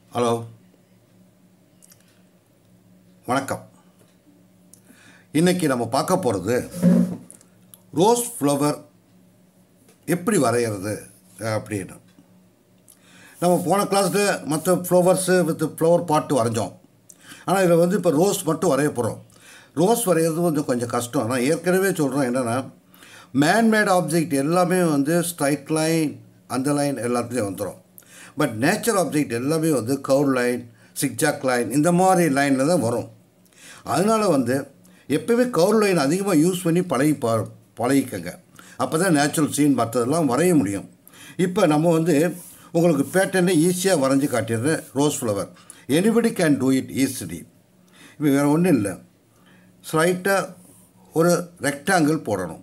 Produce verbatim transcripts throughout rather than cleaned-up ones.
Hello, வணக்கம். இன்றைக்கி நம்ம பார்க்க போகிறது ரோஸ் ஃப்ளவர் எப்படி வரைகிறது அப்படின்னு. நம்ம போன கிளாஸில் மற்ற ஃப்ளவர்ஸு வித் ஃப்ளவர் பாட்டு வரைஞ்சோம். ஆனால் இதில் வந்து இப்போ ரோஸ் மட்டும் வரைய போகிறோம். ரோஸ் வரைகிறது வந்து கொஞ்சம் கஷ்டம். நான் ஏற்கனவே சொல்கிறேன் என்னென்னா, மேன்மேட் ஆப்ஜெக்ட் எல்லாமே வந்து ஸ்ட்ரைட் லைன், அந்த லைன் எல்லாத்துலேயும் வந்துடும். பட் நேச்சர் ஆப்ஜெக்ட் எல்லாமே வந்து கர்வ் லைன், சிக்ஜாக் லைன், இந்த மாதிரி லைனில் தான் வரும். அதனால் வந்து எப்போவே கர்வ் லைன் அதிகமாக யூஸ் பண்ணி பழகி பா பழகிக்கங்க அப்போ தான் நேச்சுரல் சீன் மற்றதெல்லாம் வரைய முடியும். இப்போ நம்ம வந்து உங்களுக்கு பேட்டர்னை ஈஸியாக வரைஞ்சி காட்டிடுறேன். Rose flower anybody can do it easily. இப்போ வேறு ஒன்றும் இல்லை, ஸ்லைட்டாக ஒரு ரெக்டாங்கிள் போடணும்.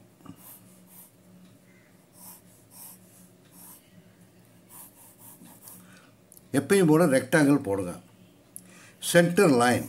எப்பயும் போல ரெக்டாங்கிள் போடுங்க. சென்டர் லைன்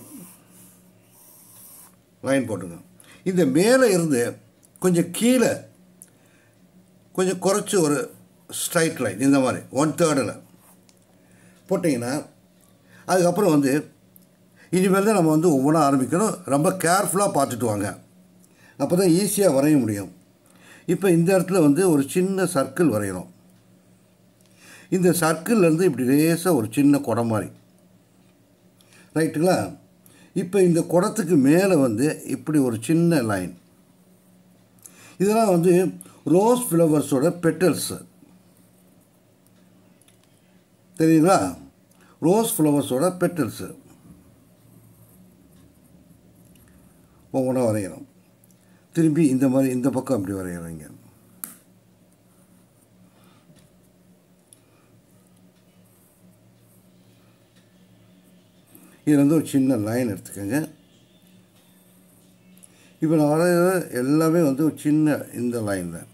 லைன் போட்டுங்க. இந்த மேலே இருந்து கொஞ்சம் கீழே கொஞ்சம் குறைச்சி ஒரு ஸ்ட்ரைட் லைன் இந்த மாதிரி ஒன் தேர்டில் போட்டிங்கன்னா அதுக்கப்புறம் வந்து இனிமேல் தான் நம்ம வந்து ஒவ்வொன்றா ஆரம்பிக்கணும். ரொம்ப கேர்ஃபுல்லாக பார்த்துட்டு வாங்க, அப்போ தான் ஈஸியாக வரைய முடியும். இப்போ இந்த இடத்துல வந்து ஒரு சின்ன சர்க்கிள் வரைகிறோம். இந்த சர்க்கிள்லேருந்து இப்படி லேசாக ஒரு சின்ன குடம் மாதிரி, ரைட்டுங்களா? இப்போ இந்த குடத்துக்கு மேலே வந்து இப்படி ஒரு சின்ன லைன். இதெல்லாம் வந்து ரோஸ் ஃப்ளவர்ஸோட பெட்டல்ஸு, தெரியுங்களா? ரோஸ் ஃப்ளவர்ஸோட பெட்டல்ஸு ஒவ்வொன்றா வரைகிறோம். திரும்பி இந்த மாதிரி இந்த பக்கம் அப்படி வரைகிறோங்க. இது வந்து ஒரு சின்ன லைன் எடுத்துக்கோங்க. இப்போ நான் வரைகிற எல்லாமே வந்து ஒரு சின்ன இந்த லைனில்.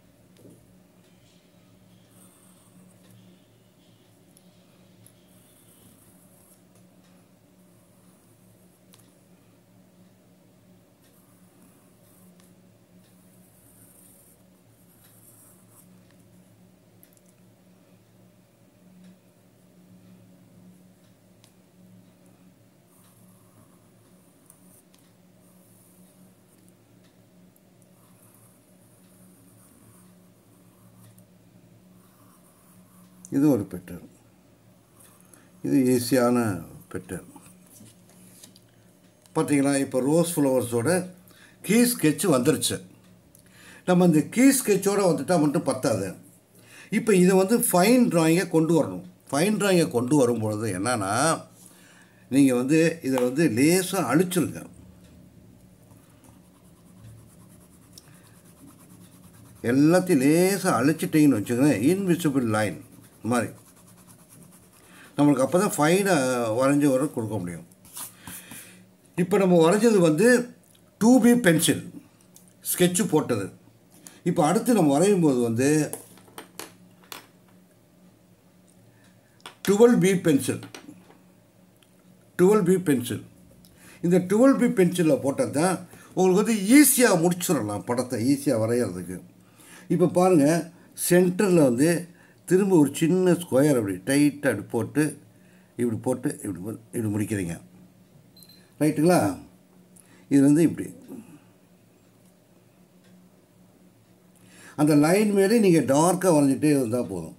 இது ஒரு பெட்டர், இது ஈஸியான பெட்டர். பார்த்தீங்களா? இப்போ ரோஸ் ஃப்ளவர்ஸோட கீ ஸ்கெட்ச் வந்துருச்சு. நம்ம இந்த கீ ஸ்கெட்சோடு வந்துட்டால் மட்டும் பத்தாது. இப்போ இதை வந்து ஃபைன் ட்ராயிங்கை கொண்டு வரணும். ஃபைன் ட்ராயிங்கை கொண்டு வரும்பொழுது என்னென்னா, நீங்கள் வந்து இதை வந்து லேசாக அழிச்சிருங்க. எல்லாத்தையும் லேசாக அழிச்சிட்டிங்கன்னு வச்சுக்கோங்க, இன்விசிபிள் லைன் மாதிரி நம்மளுக்கு அப்போ தான் ஃபைனை வரைஞ்சி வர கொடுக்க முடியும். இப்போ நம்ம வரைஞ்சது வந்து டூ பி பென்சில் ஸ்கெட்சு போட்டது. இப்போ அடுத்து நம்ம வரையும் போது வந்து twelve B pencil twelve B pencil இந்த டுவெல் பி பென்சிலில் போட்டால் தான் உங்களுக்கு வந்து ஈஸியாக முடிச்சிடலாம் படத்தை, ஈஸியாக வரைகிறதுக்கு. இப்போ பாருங்கள், சென்டரில் வந்து திரும்ப ஒரு சின்ன ஸ்கொயர் அப்படி டைட்டாக அப்படி போட்டு இப்படி போட்டு இப்படி இப்படி முடிக்கிறீங்க, ரைட்டுங்களா? இது வந்து இப்படி அந்த லைன் மேலே நீங்கள் டார்க்காக வரைஞ்சிட்டே இருந்தால் போதும்.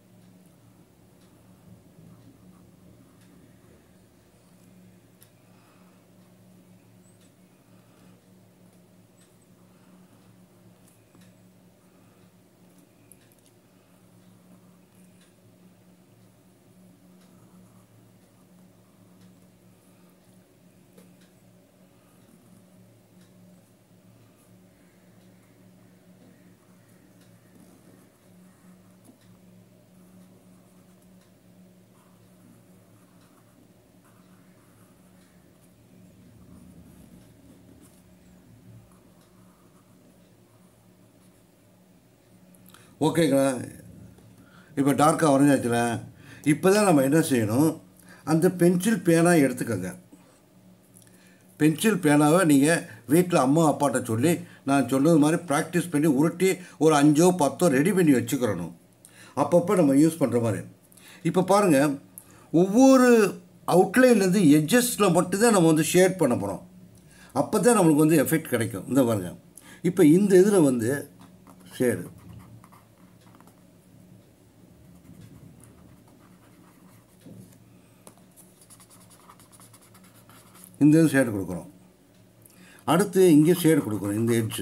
ஓகேங்களா? இப்போ டார்க்காக வரைஞ்சாச்சுல. இப்போ தான் நம்ம என்ன செய்யணும், அந்த பென்சில் பேனா எடுத்துக்கோங்க. பென்சில் பேனாவை நீங்கள் வீட்டில் அம்மா அப்பாட்ட சொல்லி நான் சொன்னது மாதிரி ப்ராக்டிஸ் பண்ணி உருட்டி ஒரு அஞ்சோ பத்தோ ரெடி பண்ணி வச்சுக்கிறணும், அப்பப்போ நம்ம யூஸ் பண்ணுற மாதிரி. இப்போ பாருங்கள், ஒவ்வொரு அவுட்லைன்லேருந்து எட்ஜஸில் மட்டும்தான் நம்ம வந்து ஷேட் பண்ண போகிறோம். அப்போ தான் நம்மளுக்கு வந்து எஃபெக்ட் கிடைக்கும். இந்த பாருங்க, இப்போ இந்த இதில் வந்து ஷேடு இந்த இது ஷேடு கொடுக்குறோம். அடுத்து இங்கே ஷேடு கொடுக்குறோம். இந்த எட்ஜு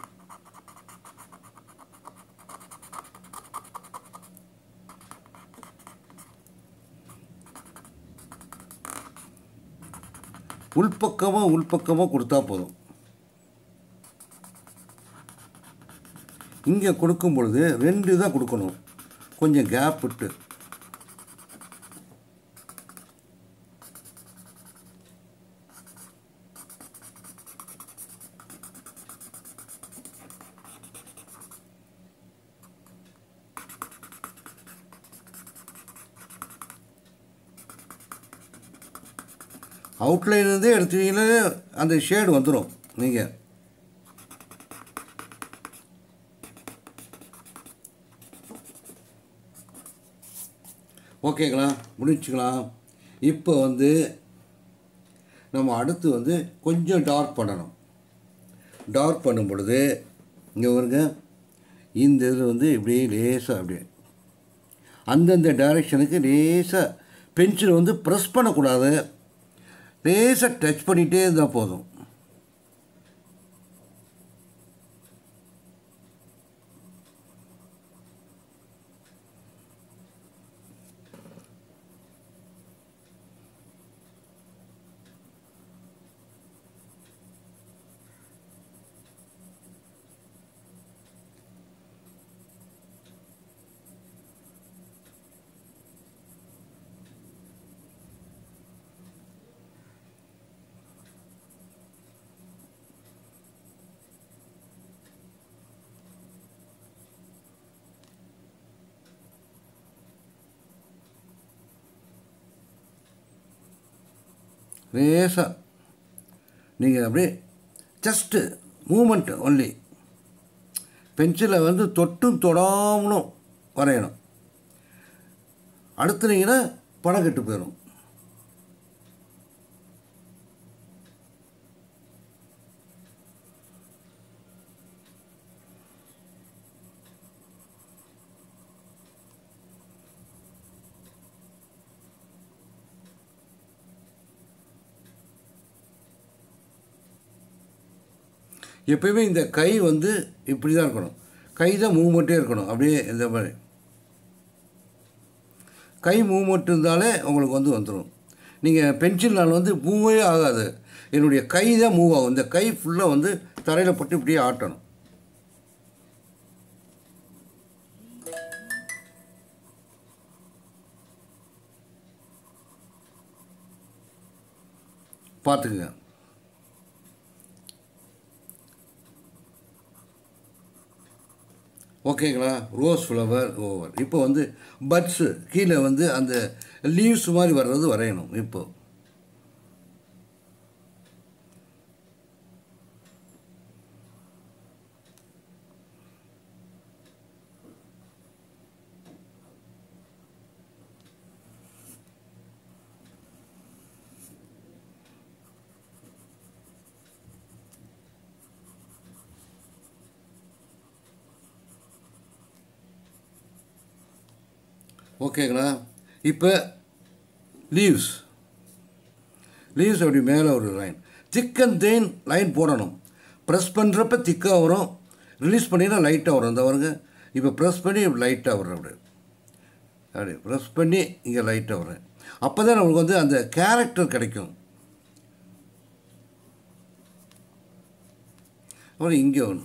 உள்பக்கமாக உள்பக்கமாக கொடுத்தா போதும். இங்கே கொடுக்கும் பொழுது ரெண்டு தான் கொடுக்கணும், கொஞ்சம் கேப் விட்டு. அவுட்லைன்லேருந்தே எடுத்தீங்கன்னா அந்த ஷேடு வந்துடும். நீங்கள் ஓகேங்களா, முடிச்சுக்கலாம். இப்போ வந்து நம்ம அடுத்து வந்து கொஞ்சம் டார்க் பண்ணணும். டார்க் பண்ணும் பொழுது இங்கே வருங்க, இந்த இதில் வந்து இப்படியே லேசாக அப்படியே அந்தந்த டைரெக்ஷனுக்கு லேசாக பென்சில் வந்து ப்ரெஸ் பண்ணக்கூடாது, லேசாக டச் பண்ணிகிட்டே இருந்தால் போதும். லேசாக நீங்கள் அப்படியே ஜஸ்ட்டு மூமெண்ட் ஒன்லி, பென்சிலை வந்து தொட்டும் தொடாமலும் வரையணும். அடுத்துனீங்கன்னா படம் கெட்டு போயிடும். எப்பயுமே இந்த கை வந்து இப்படி தான் இருக்கணும், கை தான் மூவ்மெண்ட்டே இருக்கணும். அப்படியே இந்த மாதிரி கை மூவ்மெண்ட் இருந்தாலே உங்களுக்கு வந்து வந்துடும். நீங்கள் பென்சில்னால் வந்து மூவே ஆகாது, என்னுடைய கை தான் மூவ் ஆகும். இந்த கை ஃபுல்லாக வந்து தரையில் பட்டு இப்படியே ஆட்டணும். பார்த்துக்குங்க. ஓகேங்களா, ரோஸ் ஃப்ளவர் ஓவர். இப்போ வந்து பட்ஸு கீழே வந்து அந்த லீவ்ஸ் மாதிரி வர்றது வரையணும். இப்போ ஓகேங்களா. இப்போ லீவ்ஸ் லீவ்ஸ் அப்படி மேலே ஒரு line, thick and thin line போடணும். ப்ரெஸ் பண்ணுறப்ப திக்காக வரும், ரிலீஸ் பண்ணினா லைட்டாக வரும். அந்த வருங்க, இப்போ ப்ரெஸ் பண்ணி லைட்டாக வரும். அப்படி அப்படி ப்ரெஸ் பண்ணி இங்கே லைட்டாக வரும். அப்போ தான் நம்மளுக்கு வந்து அந்த கேரக்டர் கிடைக்கும். அப்புறம் இங்கே ஒன்று,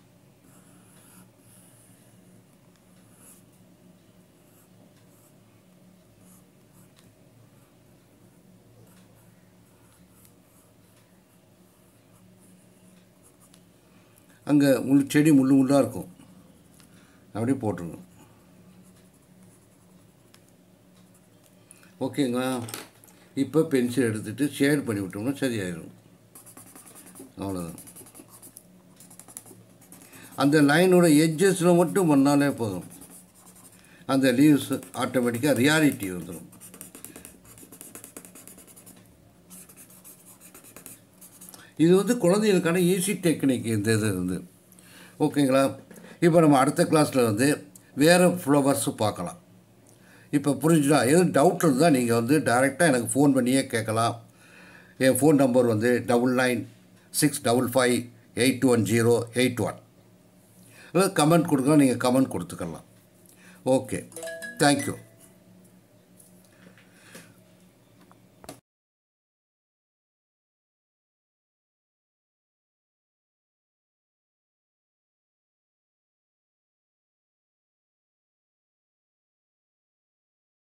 அங்கே முள் செடி முள்ளு முள்ளாக இருக்கும், அப்படியே போட்டுருங்க. ஓகேங்களா. இப்போ பென்சில் எடுத்துகிட்டு ஷேட் பண்ணி விட்டோம்னா சரியாயிடும். அவ்வளோதான். அந்த லைனோட எட்ஜஸில் மட்டும் பண்ணாலே போதும், அந்த லீவ்ஸ் ஆட்டோமேட்டிக்காக ரியாலிட்டி வந்துடும். இது வந்து குழந்தைகளுக்கான ஈஸி டெக்னிக் இந்த இது வந்து. ஓகேங்களா? இப்போ நம்ம அடுத்த கிளாஸில் வந்து வேறு ஃப்ளவர்ஸு பார்க்கலாம். இப்போ புரிஞ்சுதா? எதுவும் டவுட் இருந்தால் நீங்கள் வந்து டைரெக்டாக எனக்கு ஃபோன் பண்ணியே கேட்கலாம். என் ஃபோன் நம்பர் வந்து double nine six double five eight one zero eight one. அதாவது கமெண்ட் கொடுக்கலாம், நீங்கள் கமெண்ட் கொடுத்துக்கலாம். Okay, thank you.